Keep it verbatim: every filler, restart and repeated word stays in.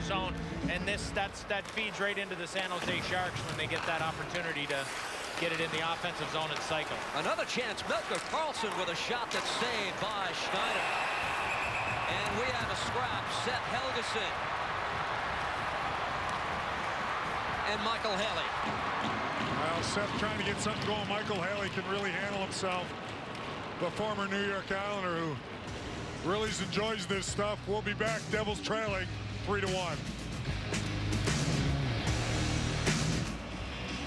zone, and this that's that feeds right into the San Jose Sharks when they get that opportunity to get it in the offensive zone and cycle. Another chance. Melker Karlsson with a shot that's saved by Schneider. And we have a scrap. Seth Helgeson and Micheal Haley. Well, Seth trying to get something going. Micheal Haley can really handle himself. The former New York Islander who really enjoys this stuff. We'll be back. Devils trailing three to one.